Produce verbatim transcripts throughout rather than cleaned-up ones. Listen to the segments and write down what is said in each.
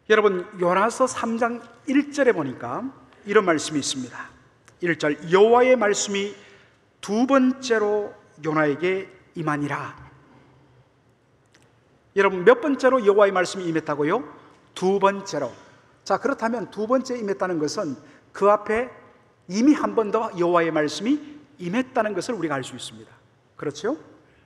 여러분, 요나서 삼 장 일 절에 보니까 이런 말씀이 있습니다. 일 절, 여호와의 말씀이 두 번째로 요나에게 임하니라. 여러분, 몇 번째로 여호와의 말씀이 임했다고요? 두 번째로. 자, 그렇다면 두 번째 임했다는 것은 그 앞에 이미 한 번 더 여호와의 말씀이 임했다는 것을 우리가 알 수 있습니다. 그렇죠?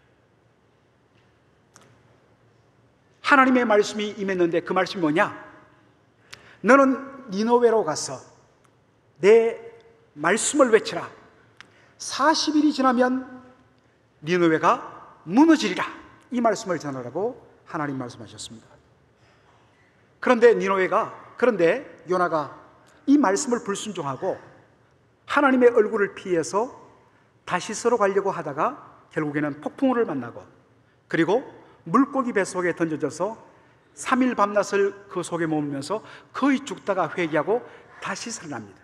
하나님의 말씀이 임했는데 그 말씀이 뭐냐? 너는 니느웨로 가서 내 말씀을 외치라. 사십 일이 지나면 니느웨가 무너지리라. 이 말씀을 전하라고 하나님 말씀하셨습니다. 그런데 니느웨가, 그런데 요나가 이 말씀을 불순종하고 하나님의 얼굴을 피해서 다시스로 가려고 하다가 결국에는 폭풍우를 만나고, 그리고 물고기 뱃속에 던져져서 삼 일 밤낮을 그 속에 머물면서 거의 죽다가 회개하고 다시 살아납니다.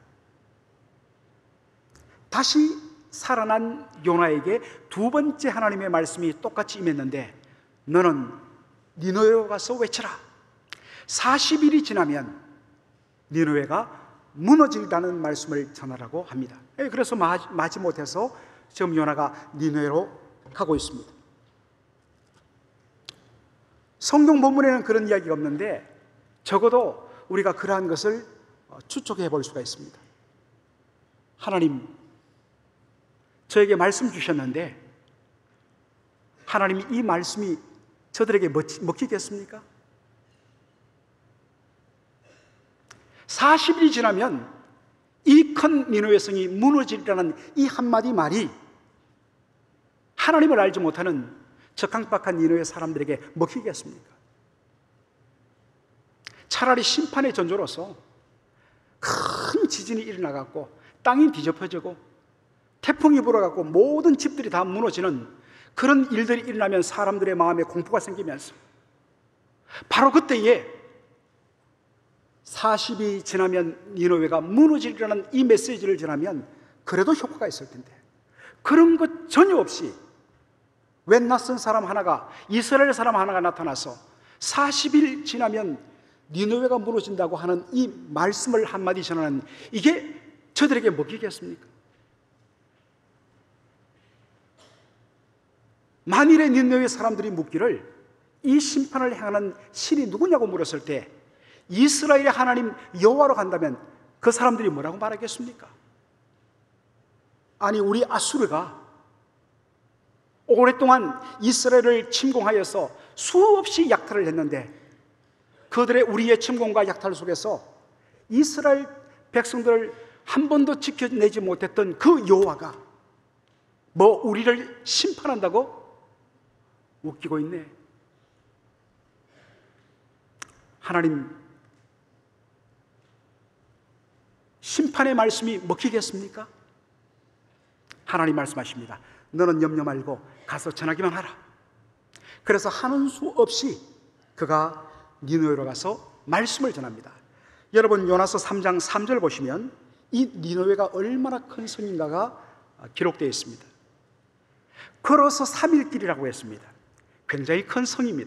다시 살아난 요나에게 두 번째 하나님의 말씀이 똑같이 임했는데, 너는 니느웨로 가서 외쳐라. 사십 일이 지나면 니느웨가 무너진다는 말씀을 전하라고 합니다. 그래서 마지못해서 지금 요나가 니느웨로 가고 있습니다. 성경 본문에는 그런 이야기가 없는데 적어도 우리가 그러한 것을 추측해 볼 수가 있습니다. 하나님, 저에게 말씀 주셨는데 하나님이 이 말씀이 저들에게 먹히겠습니까? 사십 일이 지나면 이 큰 니느웨 성이 무너지리라는 이 한마디 말이 하나님을 알지 못하는 저 강박한 니느웨 사람들에게 먹히겠습니까? 차라리 심판의 전조로서 큰 지진이 일어나갖고 땅이 뒤덮여지고 태풍이 불어갖고 모든 집들이 다 무너지는 그런 일들이 일어나면 사람들의 마음에 공포가 생기면서 바로 그때에 사십이 지나면 니느웨가 무너지리라는 이 메시지를 전하면 그래도 효과가 있을 텐데, 그런 것 전혀 없이 웬 낯선 사람 하나가, 이스라엘 사람 하나가 나타나서 사십 일 지나면 니느웨가 무너진다고 하는 이 말씀을 한마디 전하는, 이게 저들에게 먹히겠습니까? 만일에 니느웨 사람들이 묻기를 이 심판을 행하는 신이 누구냐고 물었을 때 이스라엘의 하나님 여호와로 간다면 그 사람들이 뭐라고 말하겠습니까? 아니, 우리 아수르가 오랫동안 이스라엘을 침공하여서 수없이 약탈을 했는데 그들의 우리의 침공과 약탈 속에서 이스라엘 백성들을 한 번도 지켜내지 못했던 그 여호와가 뭐 우리를 심판한다고? 웃기고 있네. 하나님, 심판의 말씀이 먹히겠습니까? 하나님 말씀하십니다. 너는 염려 말고 가서 전하기만 하라. 그래서 하는 수 없이 그가 니느웨로 가서 말씀을 전합니다. 여러분, 요나서 삼 장 삼 절 보시면 이 니느웨가 얼마나 큰 성인가가 기록되어 있습니다. 걸어서 삼 일 길이라고 했습니다. 굉장히 큰 성입니다.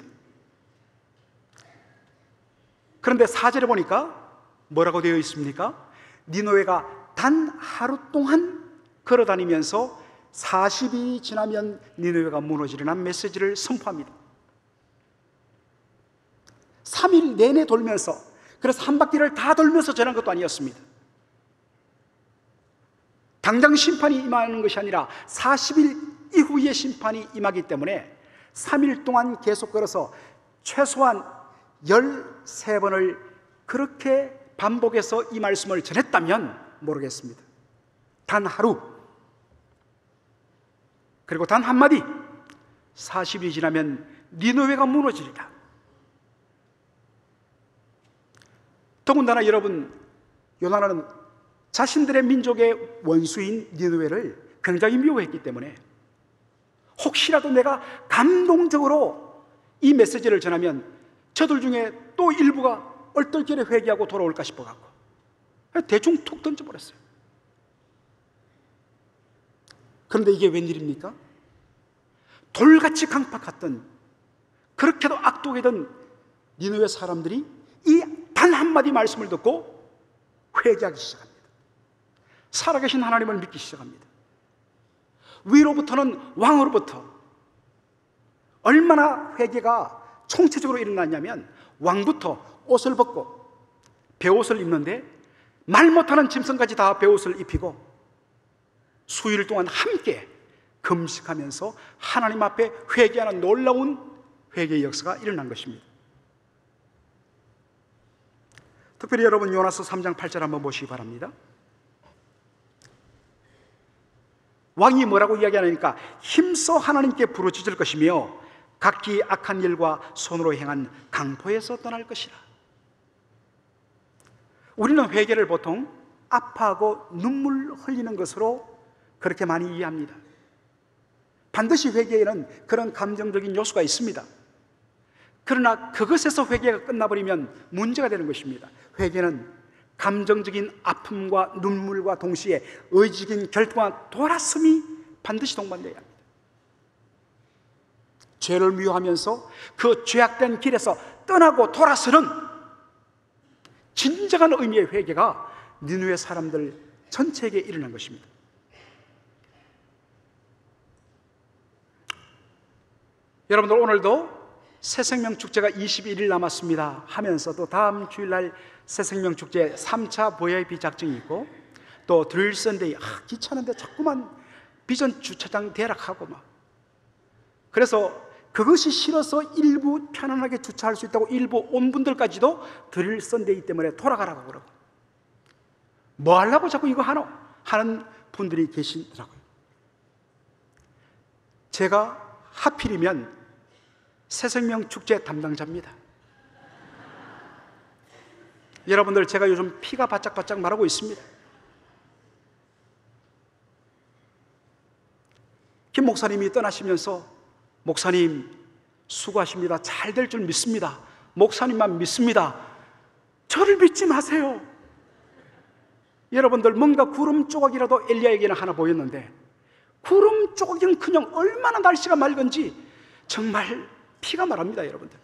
그런데 사 절에 보니까 뭐라고 되어 있습니까? 니느웨가 단 하루 동안 걸어다니면서 사십 일이 지나면 니느웨가 무너지리라는 메시지를 선포합니다. 삼 일 내내 돌면서, 그래서 한 바퀴를 다 돌면서 전한 것도 아니었습니다. 당장 심판이 임하는 것이 아니라 사십 일 이후에 심판이 임하기 때문에 삼 일 동안 계속 걸어서 최소한 열세 번을 그렇게 반복해서 이 말씀을 전했다면 모르겠습니다. 단 하루, 그리고 단 한마디, 사십 일이 지나면 니느웨가 무너지리라. 더군다나 여러분, 요나는 자신들의 민족의 원수인 니느웨를 굉장히 미워했기 때문에 혹시라도 내가 감동적으로 이 메시지를 전하면 저들 중에 또 일부가 얼떨결에 회개하고 돌아올까 싶어갖고 대충 툭 던져버렸어요. 그런데 이게 웬일입니까? 돌같이 강팍했던, 그렇게도 악독이던 니느웨 사람들이 이 단 한마디 말씀을 듣고 회개하기 시작합니다. 살아계신 하나님을 믿기 시작합니다. 위로부터는 왕으로부터 얼마나 회개가 총체적으로 일어났냐면, 왕부터 옷을 벗고 베옷을 입는데 말 못하는 짐승까지 다 베옷을 입히고 수일 동안 함께 금식하면서 하나님 앞에 회개하는 놀라운 회개의 역사가 일어난 것입니다. 특별히 여러분 요나서 삼 장 팔 절 한번 보시기 바랍니다. 왕이 뭐라고 이야기하니까 힘써 하나님께 부르짖을 것이며 각기 악한 일과 손으로 행한 강포에서 떠날 것이라. 우리는 회개를 보통 아파하고 눈물 흘리는 것으로 그렇게 많이 이해합니다. 반드시 회개에는 그런 감정적인 요소가 있습니다. 그러나 그것에서 회개가 끝나버리면 문제가 되는 것입니다. 회개는 감정적인 아픔과 눈물과 동시에 의지적인 결단과 돌아섬이 반드시 동반되어야 합니다. 죄를 미워하면서 그 죄악된 길에서 떠나고 돌아서는 진정한 의미의 회개가 니느웨 사람들 전체에게 일어난 것입니다. 여러분들, 오늘도 새생명축제가 이십일 일 남았습니다 하면서도 다음 주일날 새생명축제 삼 차 브이아이피 작정이 있고, 또 드릴 선데이, 아, 귀찮은데 자꾸만 비전 주차장 대락하고 막, 그래서 그것이 싫어서 일부 편안하게 주차할 수 있다고 일부 온 분들까지도 드릴 선데이 때문에 돌아가라고 그러고, 뭐 하려고 자꾸 이거 하노? 하는 분들이 계시더라고요. 제가 하필이면 새생명축제 담당자입니다. 여러분들, 제가 요즘 피가 바짝바짝 마르고 있습니다. 김 목사님이 떠나시면서, 목사님 수고하십니다, 잘 될 줄 믿습니다, 목사님만 믿습니다, 저를 믿지 마세요. 여러분들, 뭔가 구름 조각이라도 엘리야에게는 하나 보였는데, 구름 조각은 그냥 얼마나 날씨가 맑은지 정말 피가 마릅니다. 여러분들,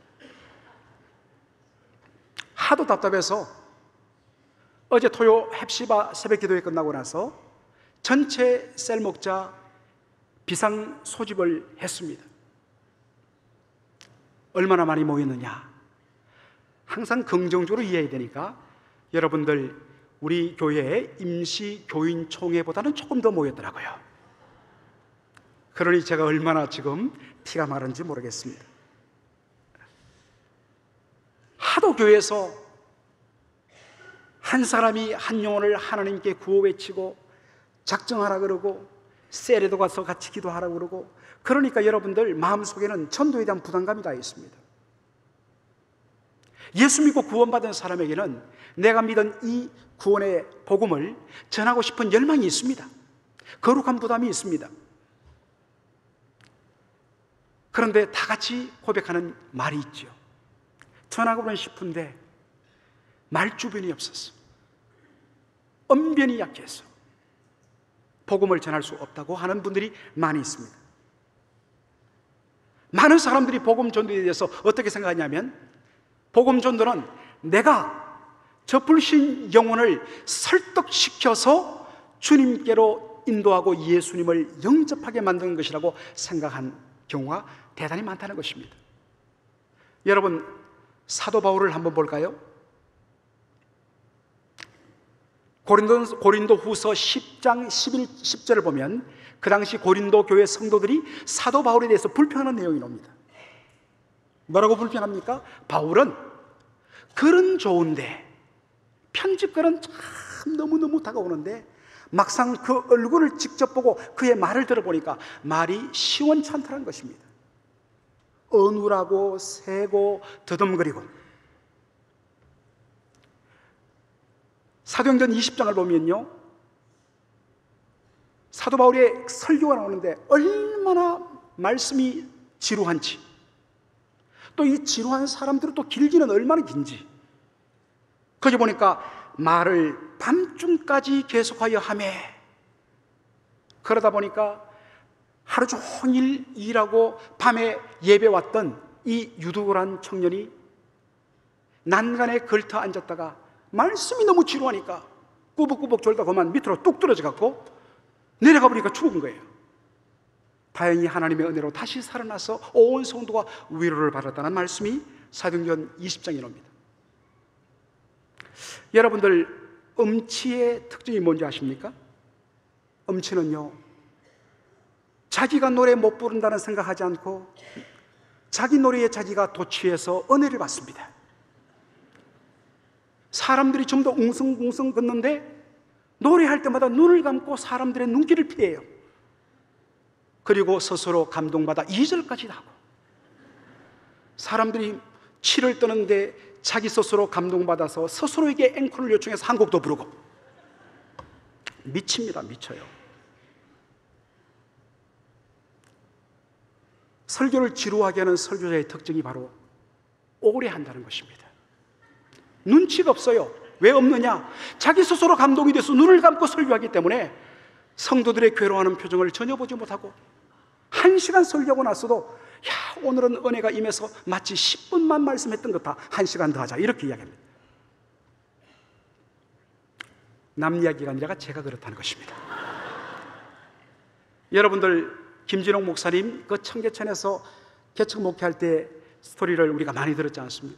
하도 답답해서 어제 토요 헵시바 새벽 기도회 끝나고 나서 전체 셀 목자 비상 소집을 했습니다. 얼마나 많이 모였느냐? 항상 긍정적으로 이해해야 되니까, 여러분들, 우리 교회의 임시 교인 총회보다는 조금 더 모였더라고요. 그러니 제가 얼마나 지금 피가 마른지 모르겠습니다. 하도 교회에서 한 사람이 한 영혼을 하나님께 구호 외치고 작정하라 그러고, 세례도 가서 같이 기도하라 그러고, 그러니까 여러분들 마음속에는 전도에 대한 부담감이 다 있습니다. 예수 믿고 구원받은 사람에게는 내가 믿은 이 구원의 복음을 전하고 싶은 열망이 있습니다. 거룩한 부담이 있습니다. 그런데 다 같이 고백하는 말이 있죠. 전하고는 싶은데 말주변이 없었어. 언변이 약해서 복음을 전할 수 없다고 하는 분들이 많이 있습니다. 많은 사람들이 복음 전도에 대해서 어떻게 생각하냐면, 복음 전도는 내가 저 불신 영혼을 설득시켜서 주님께로 인도하고 예수님을 영접하게 만드는 것이라고 생각한 경우가 대단히 많다는 것입니다. 여러분, 사도 바울을 한번 볼까요? 고린도, 고린도 후서 십 장 십일, 십 절을 보면 그 당시 고린도 교회 성도들이 사도 바울에 대해서 불평하는 내용이 나옵니다. 뭐라고 불평합니까? 바울은 글은 좋은데, 편집글은 참 너무너무 다가오는데, 막상 그 얼굴을 직접 보고 그의 말을 들어보니까 말이 시원찮다는 것입니다. 어눌하고 세고 더듬거리고. 사도행전 이십 장을 보면요, 사도 바울의 설교가 나오는데 얼마나 말씀이 지루한지, 또 이 지루한 사람들은 또 길기는 얼마나 긴지, 거기 보니까 말을 밤중까지 계속하여 하매, 그러다 보니까 하루 종일 일하고 밤에 예배 왔던 이 유두고란 청년이 난간에 걸터 앉았다가 말씀이 너무 지루하니까 꾸벅꾸벅 졸다 그만 밑으로 뚝 떨어져 갖고 내려가 보니까 죽은 거예요. 다행히 하나님의 은혜로 다시 살아나서 온 성도가 위로를 받았다는 말씀이 사도행전 이십 장에 나옵니다. 여러분들, 음치의 특징이 뭔지 아십니까? 음치는요, 자기가 노래 못 부른다는 생각하지 않고 자기 노래에 자기가 도취해서 은혜를 받습니다. 사람들이 좀 더 웅성웅성 걷는데 노래할 때마다 눈을 감고 사람들의 눈길을 피해요. 그리고 스스로 감동받아 이 절까지 하고, 사람들이 치를 떠는데 자기 스스로 감동받아서 스스로에게 앵콜을 요청해서 한 곡도 부르고, 미칩니다. 미쳐요. 설교를 지루하게 하는 설교자의 특징이 바로 오래 한다는 것입니다. 눈치가 없어요. 왜 없느냐? 자기 스스로 감동이 돼서 눈을 감고 설교하기 때문에 성도들의 괴로워하는 표정을 전혀 보지 못하고, 한 시간 설교하고 나서도 야, 오늘은 은혜가 임해서 마치 십 분만 말씀했던 것 같아, 한 시간 더 하자, 이렇게 이야기합니다. 남 이야기가 아니라 제가 그렇다는 것입니다. 여러분들, 김진홍 목사님 그 청계천에서 개척 목회할 때 스토리를 우리가 많이 들었지 않습니까?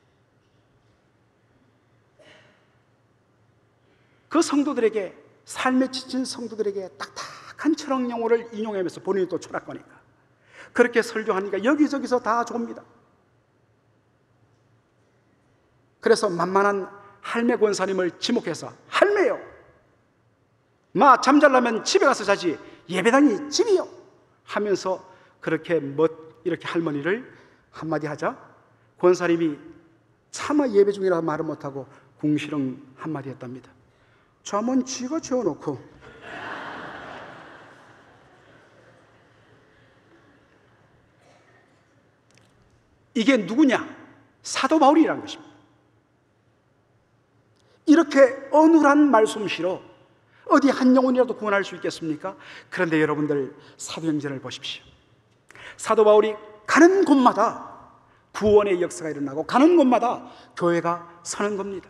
그 성도들에게, 삶에 지친 성도들에게 딱딱한 철학 용어를 인용하면서 본인이 또 철학가니까 그렇게 설교하니까 여기저기서 다 줍니다. 그래서 만만한 할매 권사님을 지목해서, 할매요, 마 잠잘라면 집에 가서 자지 예배당이 집이요 하면서 그렇게 멋 이렇게 할머니를 한마디 하자 권사님이 차마 예배 중이라 말을 못하고 궁시렁 한마디 했답니다. 잠은 쥐가 재워놓고. 이게 누구냐? 사도 바울이라는 것입니다. 이렇게 어눌한 말솜씨로 어디 한 영혼이라도 구원할 수 있겠습니까? 그런데 여러분들, 사도행전을 보십시오. 사도 바울이 가는 곳마다 구원의 역사가 일어나고, 가는 곳마다 교회가 서는 겁니다.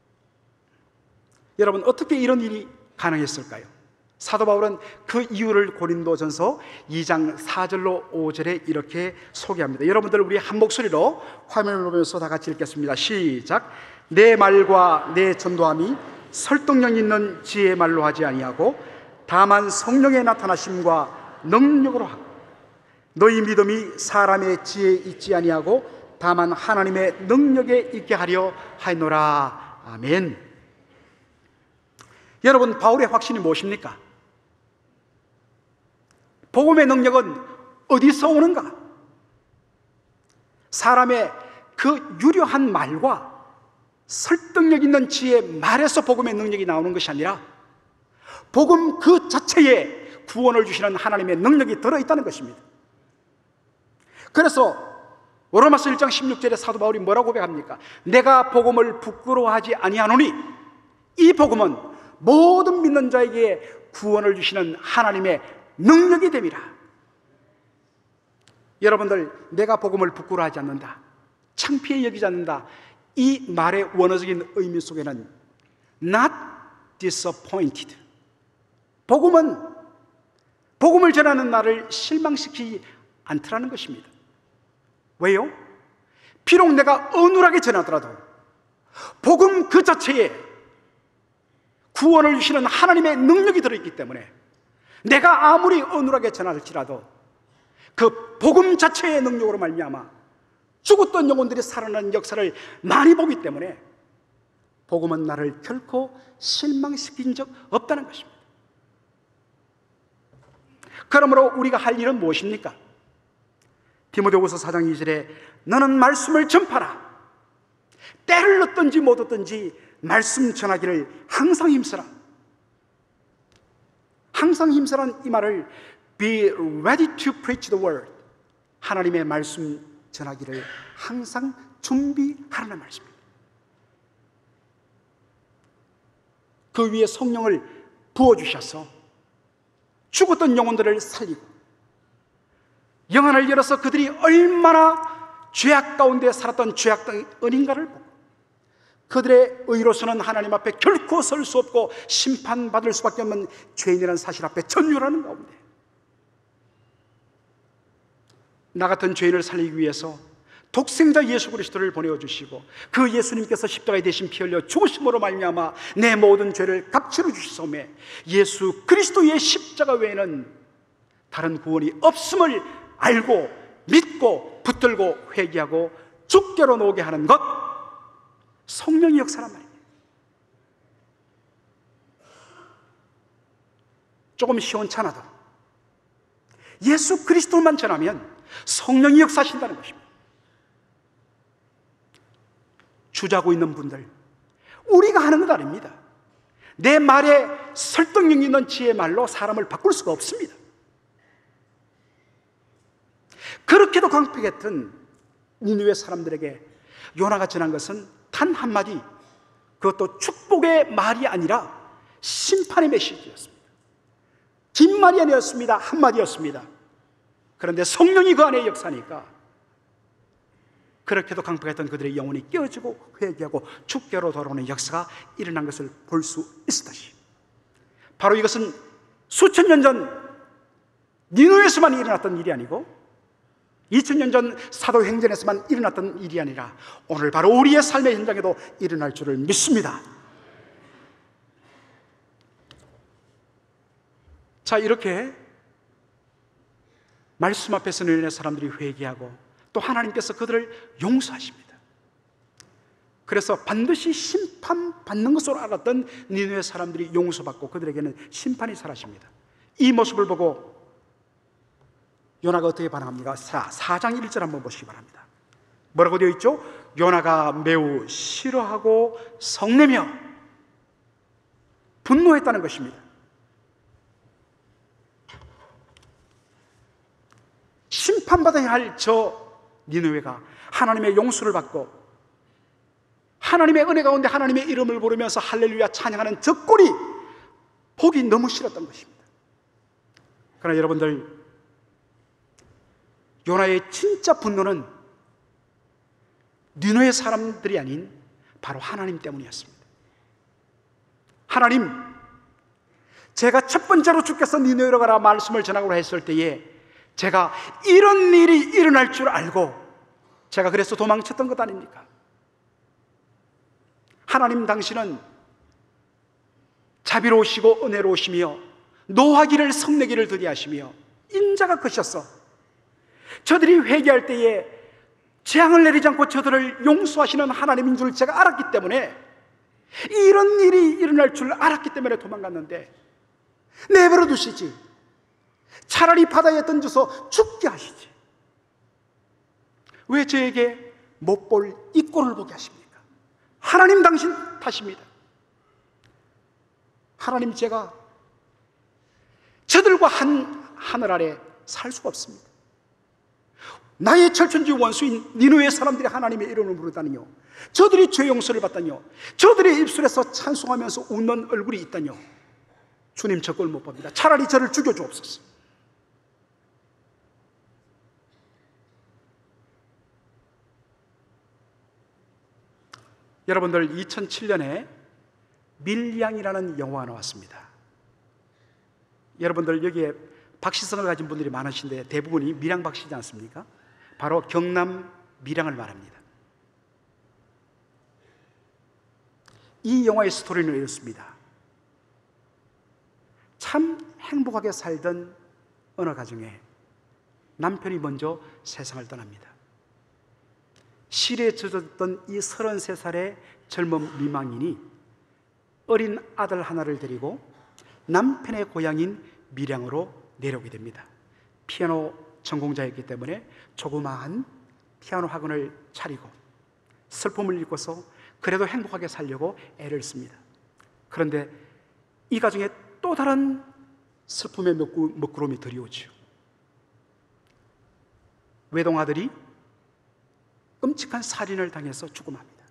여러분, 어떻게 이런 일이 가능했을까요? 사도 바울은 그 이유를 고린도전서 이 장 사 절로 오 절에 이렇게 소개합니다. 여러분들, 우리 한 목소리로 화면을 보면서 다 같이 읽겠습니다. 시작. 내 말과 내 전도함이 설득력 있는 지혜의 말로 하지 아니하고 다만 성령의 나타나심과 능력으로 하고, 너희 믿음이 사람의 지혜에 있지 아니하고 다만 하나님의 능력에 있게 하려 하노라. 아멘. 여러분, 바울의 확신이 무엇입니까? 복음의 능력은 어디서 오는가? 사람의 그 유려한 말과 설득력 있는 지혜의 말에서 복음의 능력이 나오는 것이 아니라 복음 그 자체에 구원을 주시는 하나님의 능력이 들어있다는 것입니다. 그래서 로마서 일 장 십육 절에 사도 바울이 뭐라고 고백합니까? 내가 복음을 부끄러워하지 아니하노니 이 복음은 모든 믿는 자에게 구원을 주시는 하나님의 능력이 됨이라. 여러분들, 내가 복음을 부끄러워하지 않는다, 창피해 여기지 않는다, 이 말의 원어적인 의미 속에는 not disappointed, 복음은 복음을 전하는 나를 실망시키지 않더라는 것입니다. 왜요? 비록 내가 어눌하게 전하더라도 복음 그 자체에 구원을 주시는 하나님의 능력이 들어있기 때문에 내가 아무리 어눌하게 전할지라도 그 복음 자체의 능력으로 말미암아 죽었던 영혼들이 살아나는 역사를 많이 보기 때문에 복음은 나를 결코 실망시킨 적 없다는 것입니다. 그러므로 우리가 할 일은 무엇입니까? 디모데후서 사 장 이 절에 너는 말씀을 전파라. 때를 얻든지 못 얻든지 말씀 전하기를 항상 힘쓰라. 항상 힘쓰라는 이 말을 be ready to preach the word, 하나님의 말씀 전하기를 항상 준비하라는 말씀입니다. 그 위에 성령을 부어주셔서 죽었던 영혼들을 살리고 영안을 열어서 그들이 얼마나 죄악 가운데 살았던 죄악 어린가를 보고 그들의 의로서는 하나님 앞에 결코 설 수 없고 심판받을 수밖에 없는 죄인이라는 사실 앞에 전율하는 가운데 나 같은 죄인을 살리기 위해서 독생자 예수 그리스도를 보내어주시고 그 예수님께서 십자가에 대신 피 흘려 죽으심으로 말미암아 내 모든 죄를 값치러 주시소매 예수 그리스도의 십자가 외에는 다른 구원이 없음을 알고 믿고 붙들고 회개하고 죽게로 놓게 하는 것, 성령의 역사란 말이에요. 조금 시원찮아도 예수 그리스도만 전하면 성령이 역사하신다는 것입니다. 주자고 있는 분들, 우리가 하는 것 아닙니다. 내 말에 설득력 있는 지혜의 말로 사람을 바꿀 수가 없습니다. 그렇게도 강팍했던 니느웨 사람들에게 요나가 전한 것은 단 한마디, 그것도 축복의 말이 아니라 심판의 메시지였습니다. 긴 말이 아니었습니다. 한마디였습니다. 그런데 성령이 그 안에 역사니까 그렇게도 강팍했던 그들의 영혼이 깨어지고 회개하고 주께로 돌아오는 역사가 일어난 것을 볼 수 있었다시, 바로 이것은 수천 년 전 니느웨에서만 일어났던 일이 아니고 이천 년 전 사도행전에서만 일어났던 일이 아니라 오늘 바로 우리의 삶의 현장에도 일어날 줄을 믿습니다. 자, 이렇게 말씀 앞에서 니느웨 사람들이 회개하고 또 하나님께서 그들을 용서하십니다. 그래서 반드시 심판받는 것으로 알았던 니느웨 사람들이 용서받고 그들에게는 심판이 사라집니다. 이 모습을 보고 요나가 어떻게 반응합니까? 자, 사 장 일 절 한번 보시기 바랍니다. 뭐라고 되어 있죠? 요나가 매우 싫어하고 성내며 분노했다는 것입니다. 심판받아야 할 저 니느웨가 하나님의 용서를 받고 하나님의 은혜 가운데 하나님의 이름을 부르면서 할렐루야 찬양하는 저 꼴이 보기 너무 싫었던 것입니다. 그러나 여러분들, 요나의 진짜 분노는 니느웨 사람들이 아닌 바로 하나님 때문이었습니다. 하나님, 제가 첫 번째로 주께서 니느웨로 가라 말씀을 전하고 했을 때에 제가 이런 일이 일어날 줄 알고 제가 그래서 도망쳤던 것 아닙니까? 하나님, 당신은 자비로우시고 은혜로우시며 노하기를 성내기를 더디하시며 인자가 크셨어. 저들이 회개할 때에 재앙을 내리지 않고 저들을 용서하시는 하나님인 줄 제가 알았기 때문에, 이런 일이 일어날 줄 알았기 때문에 도망갔는데 내버려 두시지. 차라리 바다에 던져서 죽게 하시지. 왜 저에게 못 볼 이 꼴을 보게 하십니까? 하나님, 당신 탓입니다. 하나님, 제가 저들과 한 하늘 아래 살 수가 없습니다. 나의 철천지 원수인 니느웨 사람들이 하나님의 이름을 부르다니요, 저들이 죄 용서를 받다니요, 저들의 입술에서 찬송하면서 웃는 얼굴이 있다니요, 주님, 저 꼴 못 봅니다. 차라리 저를 죽여주옵소서. 여러분들, 이천칠 년에 밀양이라는 영화가 나왔습니다. 여러분들, 여기에 박씨성을 가진 분들이 많으신데 대부분이 밀양 박씨지 않습니까? 바로 경남 밀양을 말합니다. 이 영화의 스토리는 이렇습니다. 참 행복하게 살던 어느 가정에 남편이 먼저 세상을 떠납니다. 시리에 젖었던 이 서른세 살의 젊은 미망인이 어린 아들 하나를 데리고 남편의 고향인 밀양으로 내려오게 됩니다. 피아노 전공자였기 때문에 조그마한 피아노 학원을 차리고 슬픔을 잊고서 그래도 행복하게 살려고 애를 씁니다. 그런데 이 가정에 또 다른 슬픔의 먹구름이 들이오죠. 외동아들이 끔찍한 살인을 당해서 죽음합니다.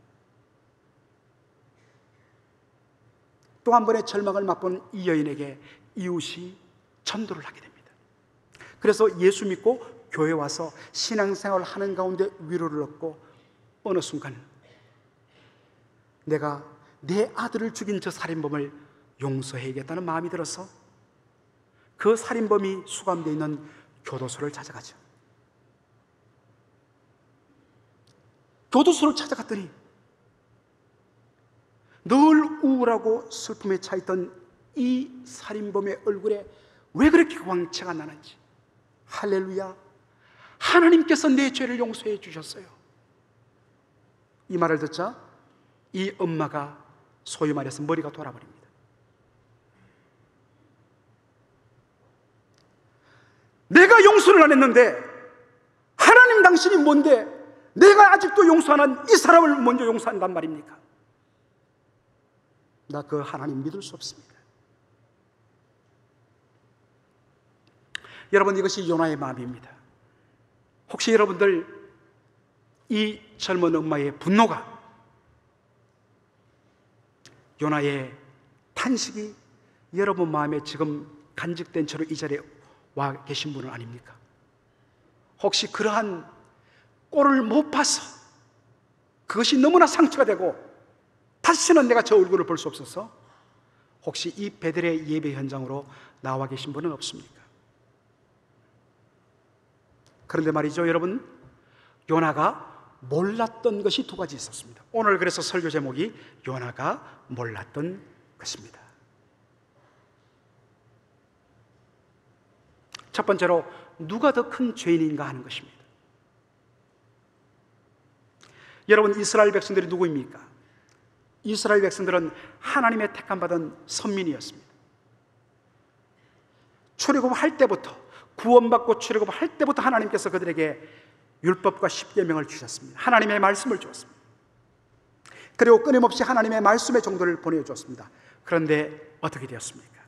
또 한 번의 절망을 맛본 이 여인에게 이웃이 전도를 하게 됩니다. 그래서 예수 믿고 교회 와서 신앙생활을 하는 가운데 위로를 얻고 어느 순간 내가 내 아들을 죽인 저 살인범을 용서해야겠다는 마음이 들어서 그 살인범이 수감되어 있는 교도소를 찾아가죠. 교도소를 찾아갔더니 늘 우울하고 슬픔에 차있던 이 살인범의 얼굴에 왜 그렇게 광채가 나는지, 할렐루야, 하나님께서 내 죄를 용서해 주셨어요. 이 말을 듣자 이 엄마가 소위 말해서 머리가 돌아버립니다. 내가 용서를 안 했는데 하나님 당신이 뭔데 내가 아직도 용서 안 한 이 사람을 먼저 용서한단 말입니까? 나 그 하나님 믿을 수 없습니다. 여러분, 이것이 요나의 마음입니다. 혹시 여러분들 이 젊은 엄마의 분노가 요나의 탄식이 여러분 마음에 지금 간직된 채로 이 자리에 와 계신 분은 아닙니까? 혹시 그러한 꼴을 못 봐서 그것이 너무나 상처가 되고 다시는 내가 저 얼굴을 볼 수 없어서 혹시 이 베들의 예배 현장으로 나와 계신 분은 없습니까? 그런데 말이죠, 여러분, 요나가 몰랐던 것이 두 가지 있었습니다. 오늘 그래서 설교 제목이 요나가 몰랐던 것입니다. 첫 번째로 누가 더 큰 죄인인가 하는 것입니다. 여러분, 이스라엘 백성들이 누구입니까? 이스라엘 백성들은 하나님의 택함받은 선민이었습니다. 출애굽할 때부터, 구원받고 출애굽할 때부터 하나님께서 그들에게 율법과 십계명을 주셨습니다. 하나님의 말씀을 주었습니다. 그리고 끊임없이 하나님의 말씀의 정도를 보내주었습니다. 그런데 어떻게 되었습니까?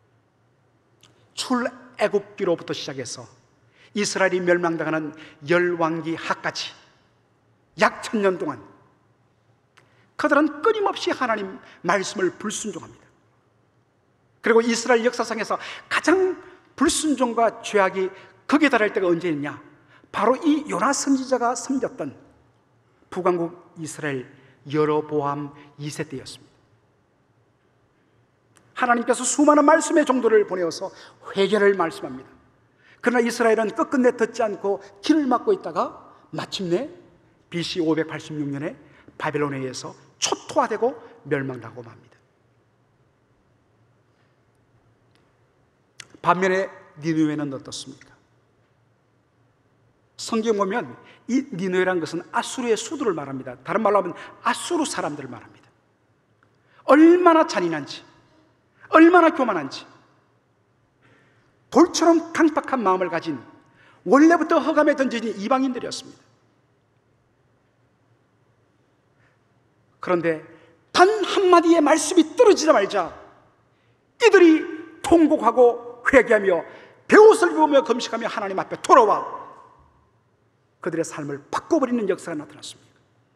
출애굽기로부터 시작해서 이스라엘이 멸망당하는 열왕기 하까지 약 천년 동안 그들은 끊임없이 하나님 말씀을 불순종합니다. 그리고 이스라엘 역사상에서 가장 불순종과 죄악이 극에 달할 때가 언제였냐? 바로 이 요나 선지자가 섬겼던 북왕국 이스라엘 여로보암 이 세 때였습니다. 하나님께서 수많은 말씀의 정도를 보내어서 회개를 말씀합니다. 그러나 이스라엘은 끝끝내 듣지 않고 길을 막고 있다가 마침내 비씨 오백팔십육 년에 바벨론에 의해서 초토화되고 멸망당하고 맙니다. 반면에 니느웨는 어떻습니까? 성경 보면 이 니느웨라는 것은 아수르의 수도를 말합니다. 다른 말로 하면 아수르 사람들을 말합니다. 얼마나 잔인한지, 얼마나 교만한지, 돌처럼 강박한 마음을 가진 원래부터 허감에 던진 이방인들이었습니다. 그런데 단 한마디의 말씀이 떨어지자마자 이들이 통곡하고 회개하며 베옷을 입으며 금식하며 하나님 앞에 돌아와 그들의 삶을 바꿔버리는 역사가 나타났습니다.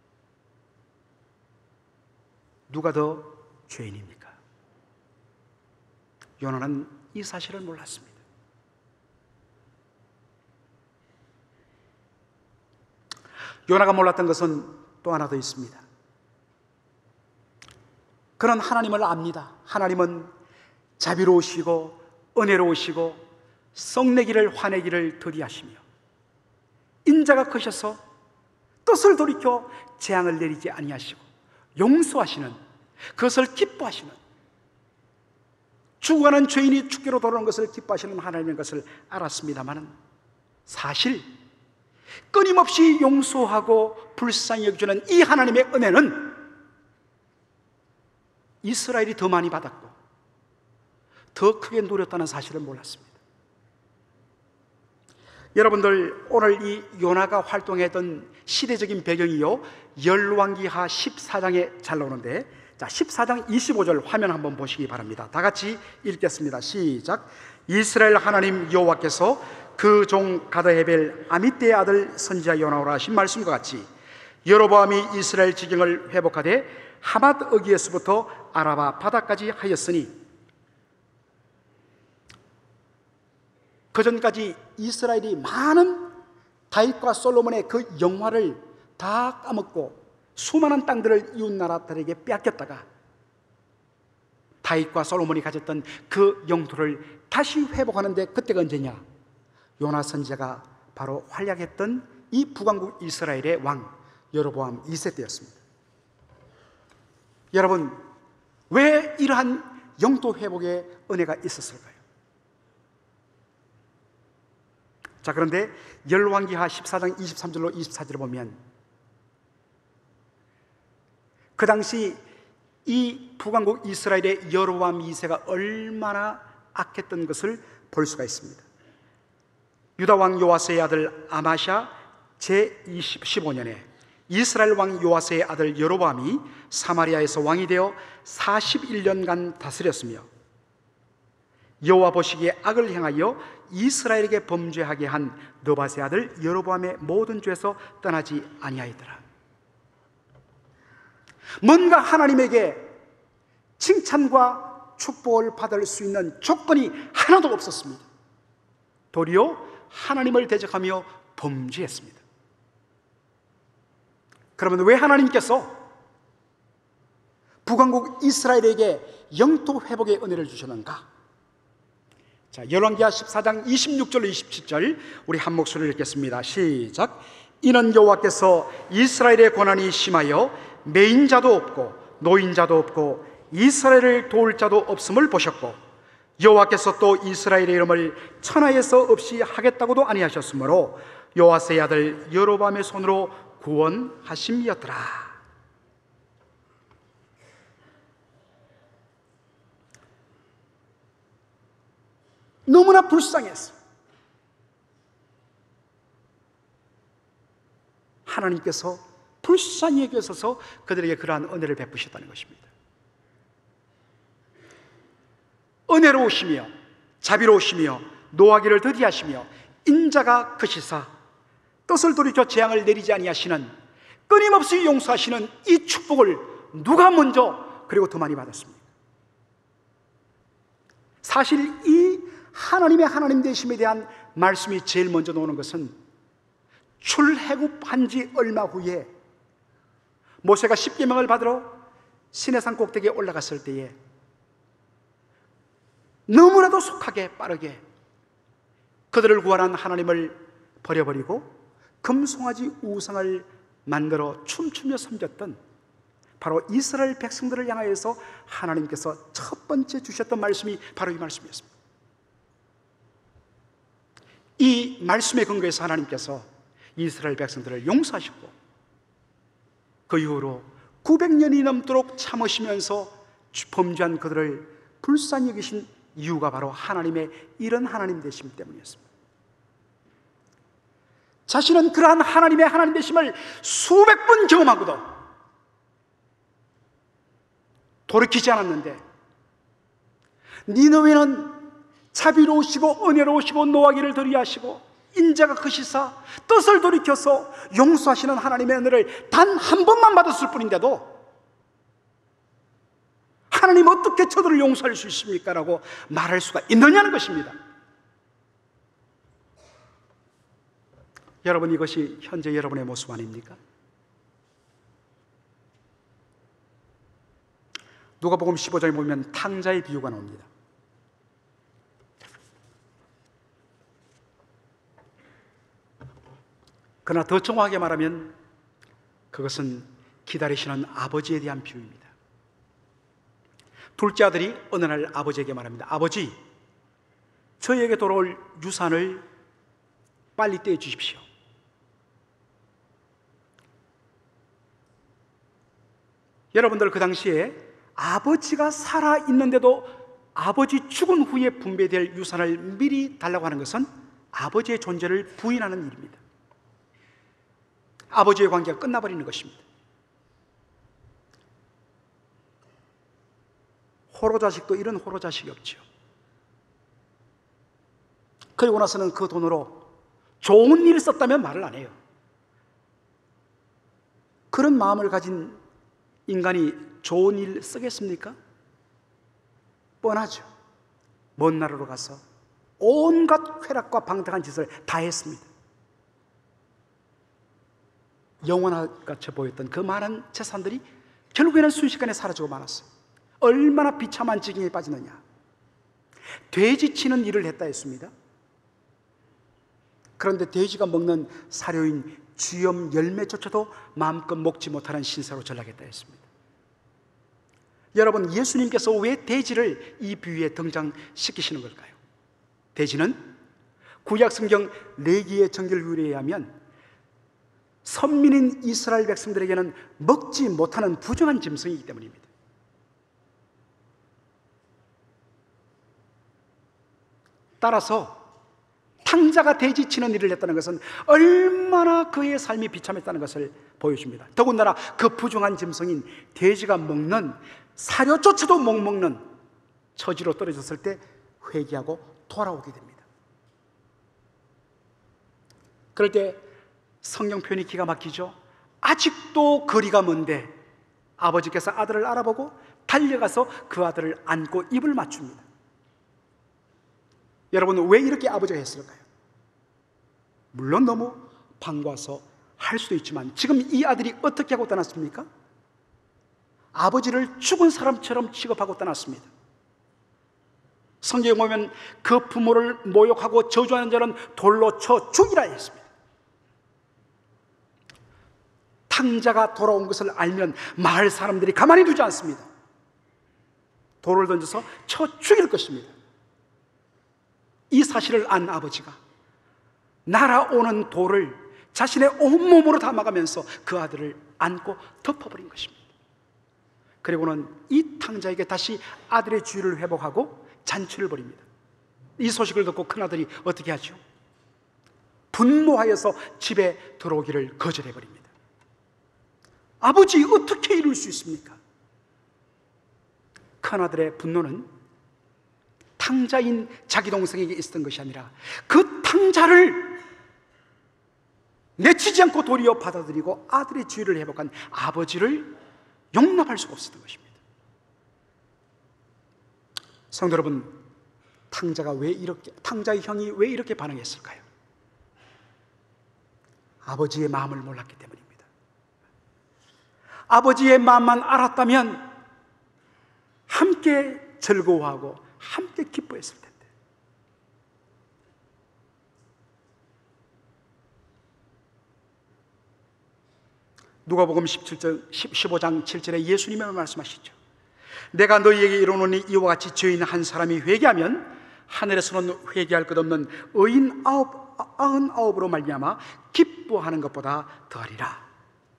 누가 더 죄인입니까? 요나는 이 사실을 몰랐습니다. 요나가 몰랐던 것은 또 하나 더 있습니다. 그는 하나님을 압니다. 하나님은 자비로우시고 은혜로우시고 썩내기를 화내기를 더디하시며 인자가 크셔서 뜻을 돌이켜 재앙을 내리지 아니하시고 용서하시는, 그것을 기뻐하시는, 죽어가는 죄인이 죽기로 돌아오는 것을 기뻐하시는 하나님인 것을 알았습니다마는 사실 끊임없이 용서하고 불쌍히 여겨주는 이 하나님의 은혜는 이스라엘이 더 많이 받았고 더 크게 누렸다는 사실을 몰랐습니다. 여러분들, 오늘 이 요나가 활동했던 시대적인 배경이요 열왕기하 십사 장에 잘 나오는데, 자 십사 장 이십오 절 화면 한번 보시기 바랍니다. 다 같이 읽겠습니다. 시작. 이스라엘 하나님 여호와께서 그 종 가드헤벨 아미떼의 아들 선지자 요나오라 하신 말씀과 같이 여로보암이 이스라엘 지경을 회복하되 하맛 어기에서부터 아라바 바다까지 하였으니, 그전까지 이스라엘이 많은 다윗과 솔로몬의 그 영화를 다 까먹고 수많은 땅들을 이웃 나라들에게 빼앗겼다가 다윗과 솔로몬이 가졌던 그 영토를 다시 회복하는데 그때가 언제냐? 요나 선지자가 바로 활약했던 이 북왕국 이스라엘의 왕 여로보암 이 세 때였습니다. 여러분, 왜 이러한 영토 회복의 은혜가 있었을까요? 자, 그런데 열왕기하 십사 장 이십삼 절로 이십사 절을 보면 그 당시 이 북왕국 이스라엘의 여로보암 이 세가 얼마나 악했던 것을 볼 수가 있습니다. 유다 왕 요아스의 아들 아마샤 제십오 년에 이스라엘 왕 요아스의 아들 여로보암이 사마리아에서 왕이 되어 사십일 년간 다스렸으며 여호와 보시기에 악을 행하여 이스라엘에게 범죄하게 한 느밧의 아들 여로보암의 모든 죄에서 떠나지 아니하였더라. 뭔가 하나님에게 칭찬과 축복을 받을 수 있는 조건이 하나도 없었습니다. 도리어 하나님을 대적하며 범죄했습니다. 그러면 왜 하나님께서 북왕국 이스라엘에게 영토 회복의 은혜를 주셨는가? 자, 열왕기하 십사 장 이십육 절로 이십칠 절 우리 한 목소리를 읽겠습니다. 시작. 이는 여호와께서 이스라엘의 고난이 심하여 매인자도 없고 노인자도 없고 이스라엘을 도울 자도 없음을 보셨고 여호와께서 또 이스라엘의 이름을 천하에서 없이 하겠다고도 아니하셨으므로 요아스의 아들 여로보암의 손으로 구원하심이었더라. 너무나 불쌍했어. 하나님께서 불쌍히 여겨서 그들에게 그러한 은혜를 베푸셨다는 것입니다. 은혜로우시며 자비로우시며 노하기를 더디하시며 인자가 크시사 뜻을 돌이켜 재앙을 내리지 아니하시는 끊임없이 용서하시는 이 축복을 누가 먼저 그리고 더 많이 받았습니까? 사실 이 하나님의 하나님 되심에 대한 말씀이 제일 먼저 나오는 것은 출애굽한 지 얼마 후에 모세가 십계명을 받으러 시내산 꼭대기에 올라갔을 때에 너무나도 속하게 빠르게 그들을 구원한 하나님을 버려버리고 금송아지 우상을 만들어 춤추며 섬겼던 바로 이스라엘 백성들을 향하여서 하나님께서 첫 번째 주셨던 말씀이 바로 이 말씀이었습니다. 이 말씀에 근거해서 하나님께서 이스라엘 백성들을 용서하셨고 그 이후로 구백 년이 넘도록 참으시면서 범죄한 그들을 불쌍히 여기신 이유가 바로 하나님의 이런 하나님 되심 때문이었습니다. 자신은 그러한 하나님의 하나님 되심을 수백 번 경험하고도 돌이키지 않았는데 니느웨는 자비로우시고 은혜로우시고 노하기를 더디하시고 인자가 크시사 뜻을 돌이켜서 용서하시는 하나님의 은혜를 단 한 번만 받았을 뿐인데도 하나님 어떻게 저들을 용서할 수 있습니까? 라고 말할 수가 있느냐는 것입니다. 여러분, 이것이 현재 여러분의 모습 아닙니까? 누가복음 십오 장에 보면 탕자의 비유가 나옵니다. 그러나 더 정확하게 말하면 그것은 기다리시는 아버지에 대한 비유입니다. 둘째 아들이 어느 날 아버지에게 말합니다. 아버지, 저희에게 돌아올 유산을 빨리 떼어 주십시오. 여러분들, 그 당시에 아버지가 살아있는데도 아버지 죽은 후에 분배될 유산을 미리 달라고 하는 것은 아버지의 존재를 부인하는 일입니다. 아버지의 관계가 끝나버리는 것입니다. 호로자식도 이런 호로자식이 없죠. 그리고 나서는 그 돈으로 좋은 일을 썼다면 말을 안 해요. 그런 마음을 가진 인간이 좋은 일 쓰겠습니까? 뻔하죠. 먼 나라로 가서 온갖 쾌락과 방탕한 짓을 다 했습니다. 영원할 같이 보였던 그 많은 재산들이 결국에는 순식간에 사라지고 말았어요. 얼마나 비참한 지경에 빠지느냐. 돼지치는 일을 했다 했습니다. 그런데 돼지가 먹는 사료인 쥐염 열매조차도 마음껏 먹지 못하는 신세로 전락했다 했습니다. 여러분, 예수님께서 왜 돼지를 이 비유에 등장시키시는 걸까요? 돼지는 구약성경 레위기의 정결규례에 의하면 선민인 이스라엘 백성들에게는 먹지 못하는 부정한 짐승이기 때문입니다. 따라서 탕자가 돼지치는 일을 했다는 것은 얼마나 그의 삶이 비참했다는 것을 보여줍니다. 더군다나 그 부정한 짐승인 돼지가 먹는 사료조차도 못 먹는 처지로 떨어졌을 때 회개하고 돌아오게 됩니다. 그럴 때 성경 표현이 기가 막히죠. 아직도 거리가 먼데 아버지께서 아들을 알아보고 달려가서 그 아들을 안고 입을 맞춥니다. 여러분, 왜 이렇게 아버지가 했을까요? 물론 너무 반가워서 할 수도 있지만 지금 이 아들이 어떻게 하고 떠났습니까? 아버지를 죽은 사람처럼 취급하고 떠났습니다. 성경에 보면 그 부모를 모욕하고 저주하는 자는 돌로 쳐 죽이라 했습니다. 탕자가 돌아온 것을 알면 마을 사람들이 가만히 두지 않습니다. 돌을 던져서 쳐 죽일 것입니다. 이 사실을 안 아버지가 날아오는 돌을 자신의 온몸으로 담아가면서 그 아들을 안고 덮어버린 것입니다. 그리고는 이 탕자에게 다시 아들의 주의를 회복하고 잔치를 벌입니다. 이 소식을 듣고 큰아들이 어떻게 하죠? 분노하여서 집에 들어오기를 거절해버립니다. 아버지, 어떻게 이럴 수 있습니까? 큰아들의 분노는 탕자인 자기 동생에게 있었던 것이 아니라 그 탕자를 내치지 않고 도리어 받아들이고 아들의 지위를 회복한 아버지를 용납할 수가 없었던 것입니다. 성도 여러분, 탕자가 왜 이렇게, 탕자의 형이 왜 이렇게 반응했을까요? 아버지의 마음을 몰랐기 때문입니다. 아버지의 마음만 알았다면 함께 즐거워하고 함께 기뻐했을 텐데. 누가복음 십오 장 칠 절에 예수님이 말씀하시죠. 내가 너희에게 이르노니 이와 같이 죄인 한 사람이 회개하면 하늘에서는 회개할 것 없는 의인 아홉, 아흔 아홉으로 말미암아 기뻐하는 것보다 더하리라.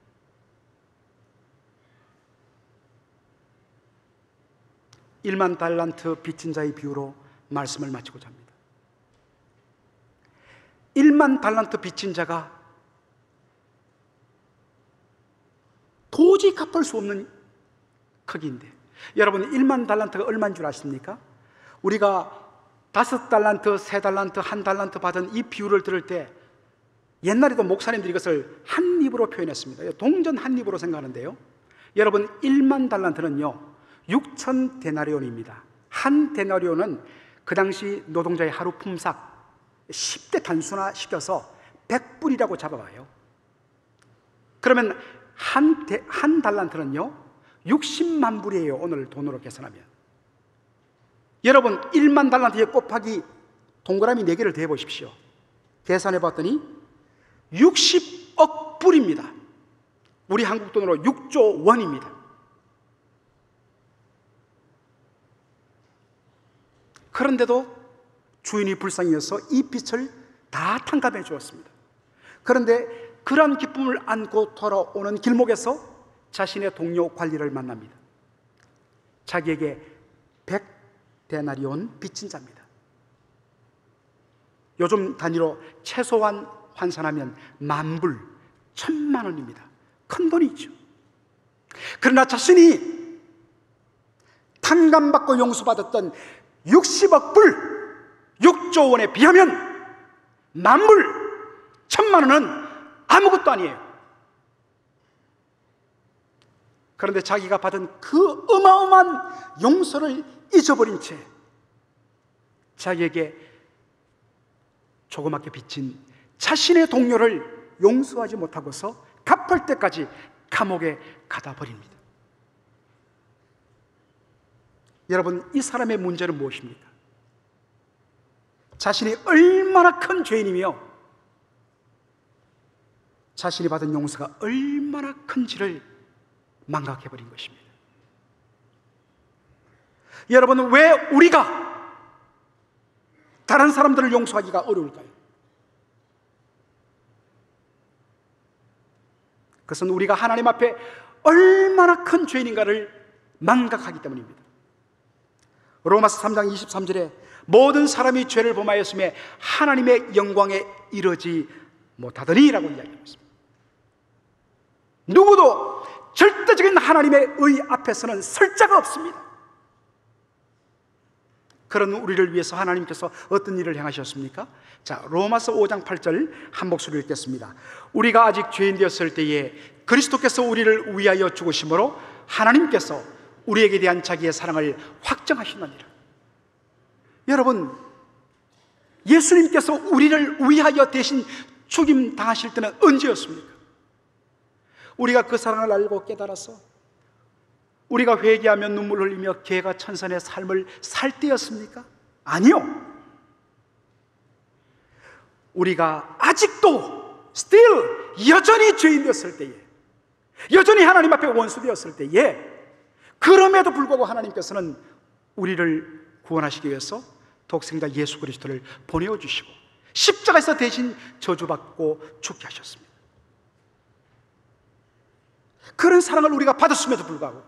일만 달란트 빚진 자의 비유로 말씀을 마치고자 합니다. 일만 달란트 빚진 자가 도저히 갚을 수 없는 크기인데, 여러분, 일만 달란트가 얼마인 줄 아십니까? 우리가 다섯 달란트, 세 달란트, 한 달란트 받은 이 비유를 들을 때 옛날에도 목사님들이 이것을 한 입으로 표현했습니다. 동전 한 입으로 생각하는데요, 여러분, 일만 달란트는요 육천 데나리온입니다. 한 데나리온은 그 당시 노동자의 하루 품삯 십 대 단순화시켜서 백 불이라고 잡아봐요. 그러면 한, 대, 한 달란트는요 육십만 불이에요. 오늘 돈으로 계산하면. 여러분, 일만 달란트에 곱하기 동그라미 네 개를 대보십시오. 계산해 봤더니 육십억 불입니다. 우리 한국 돈으로 육조 원입니다. 그런데도 주인이 불쌍해서 이 빚을 다 탕감해 주었습니다. 그런데 그러한 기쁨을 안고 돌아오는 길목에서 자신의 동료 관리를 만납니다. 자기에게 백 데나리온 빚진 자입니다. 요즘 단위로 최소한 환산하면 만불, 천만 원입니다. 큰 돈이죠. 그러나 자신이 탕감받고 용서받았던 육십억 불, 육조 원에 비하면 만불, 천만 원은 아무것도 아니에요. 그런데 자기가 받은 그 어마어마한 용서를 잊어버린 채 자기에게 조그맣게 빚진 자신의 동료를 용서하지 못하고서 갚을 때까지 감옥에 가다 버립니다. 여러분, 이 사람의 문제는 무엇입니까? 자신이 얼마나 큰 죄인이며 자신이 받은 용서가 얼마나 큰지를 망각해버린 것입니다. 여러분, 왜 우리가 다른 사람들을 용서하기가 어려울까요? 그것은 우리가 하나님 앞에 얼마나 큰 죄인인가를 망각하기 때문입니다. 로마서 삼 장 이십삼 절에 모든 사람이 죄를 범하였음에 하나님의 영광에 이르지 못하더니 라고 이야기하고 있습니다. 누구도 절대적인 하나님의 의 앞에서는 설 자가 없습니다. 그런 우리를 위해서 하나님께서 어떤 일을 행하셨습니까? 자, 로마서 오 장 팔 절 한 목소리로 읽겠습니다. 우리가 아직 죄인 되었을 때에 그리스도께서 우리를 위하여 죽으심으로 하나님께서 우리에게 대한 자기의 사랑을 확정하시느니라. 여러분, 예수님께서 우리를 위하여 대신 죽임 당하실 때는 언제였습니까? 우리가 그 사랑을 알고 깨달아서 우리가 회개하며 눈물 흘리며 개가 천선의 삶을 살 때였습니까? 아니요. 우리가 아직도 still 여전히 죄인 되었을 때에, 여전히 하나님 앞에 원수 되었을 때에, 그럼에도 불구하고 하나님께서는 우리를 구원하시기 위해서 독생자 예수 그리스도를 보내어 주시고 십자가에서 대신 저주받고 죽게 하셨습니다. 그런 사랑을 우리가 받았음에도 불구하고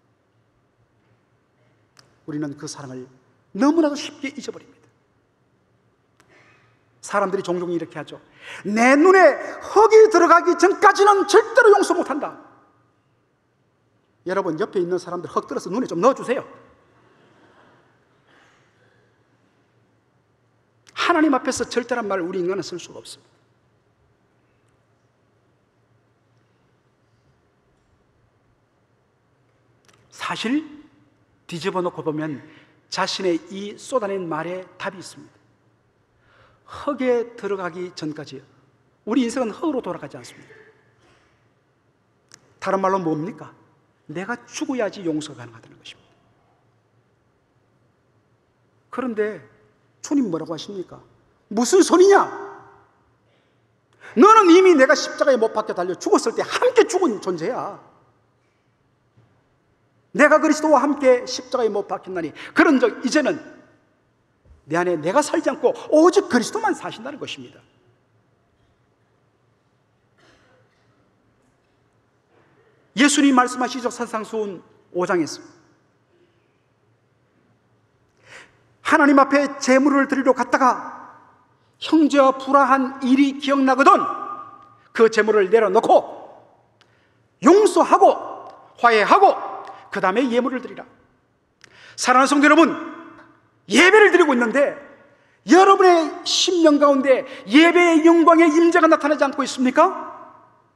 우리는 그 사랑을 너무나도 쉽게 잊어버립니다. 사람들이 종종 이렇게 하죠. 내 눈에 흙이 들어가기 전까지는 절대로 용서 못한다. 여러분, 옆에 있는 사람들 흙 들어서 눈에 좀 넣어주세요. 하나님 앞에서 절대란 말을 우리 인간은 쓸 수가 없습니다. 사실 뒤집어 놓고 보면 자신의 이 쏟아낸 말에 답이 있습니다. 흙에 들어가기 전까지요. 우리 인생은 흙으로 돌아가지 않습니다. 다른 말로 뭡니까? 내가 죽어야지 용서가 가능하다는 것입니다. 그런데 주님 뭐라고 하십니까? 무슨 소리냐? 너는 이미 내가 십자가에 못 박혀 달려 죽었을 때 함께 죽은 존재야. 내가 그리스도와 함께 십자가에 못 박혔나니 그런 적 이제는 내 안에 내가 살지 않고 오직 그리스도만 사신다는 것입니다. 예수님 말씀하시죠. 산상수훈 오 장에서 하나님 앞에 제물을 드리러 갔다가 형제와 불화한 일이 기억나거든 그 제물을 내려놓고 용서하고 화해하고 그 다음에 예물을 드리라. 사랑하는 성도 여러분, 예배를 드리고 있는데 여러분의 심령 가운데 예배의 영광의 임재가 나타나지 않고 있습니까?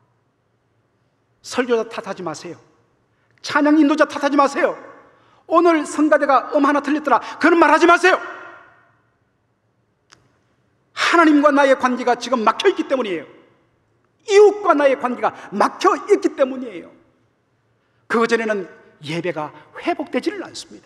설교자 탓하지 마세요. 찬양 인도자 탓하지 마세요. 오늘 성가대가 음 하나 틀렸더라 그런 말 하지 마세요. 하나님과 나의 관계가 지금 막혀있기 때문이에요. 이웃과 나의 관계가 막혀있기 때문이에요. 그 전에는 예배가 회복되지를 않습니다.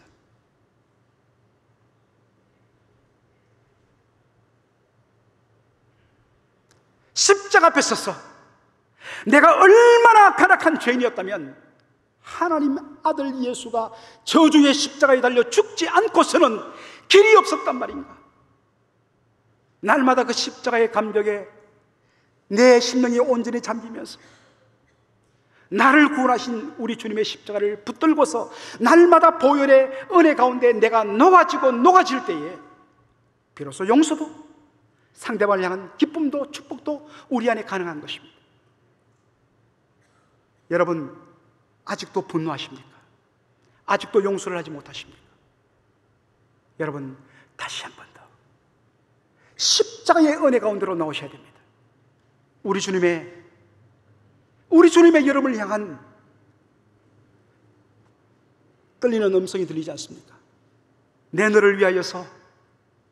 십자가 앞에 서서 내가 얼마나 가락한 죄인이었다면 하나님 아들 예수가 저주의 십자가에 달려 죽지 않고서는 길이 없었단 말인가. 날마다 그 십자가의 감격에 내 심령이 온전히 잠기면서 나를 구원하신 우리 주님의 십자가를 붙들고서 날마다 보혈의 은혜 가운데 내가 녹아지고 녹아질 때에 비로소 용서도 상대방을 향한 기쁨도 축복도 우리 안에 가능한 것입니다. 여러분, 아직도 분노하십니까? 아직도 용서를 하지 못하십니까? 여러분, 다시 한 번 더 십자가의 은혜 가운데로 나오셔야 됩니다. 우리 주님의 우리 주님의 여러분을 향한 떨리는 음성이 들리지 않습니까? 내 너를 위하여서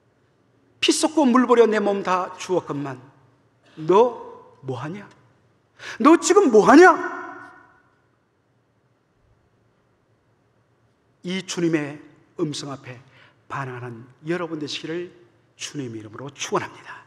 피 쏟고 물 버려 내 몸 다 주었건만 너 뭐하냐? 너 지금 뭐 하냐? 이 주님의 음성 앞에 반응하는 여러분 되시기를 주님의 이름으로 축원합니다.